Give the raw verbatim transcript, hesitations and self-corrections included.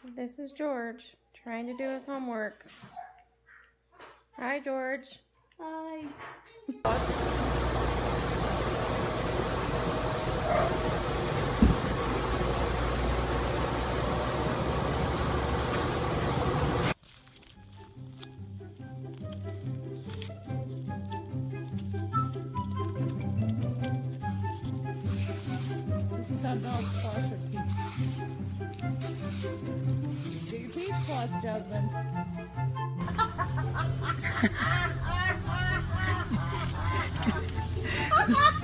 This is George trying to do his homework. Hi, George. Hi. This is how dogs floss their teeth. Get your teeth flossed, Jasmine. Ha ha!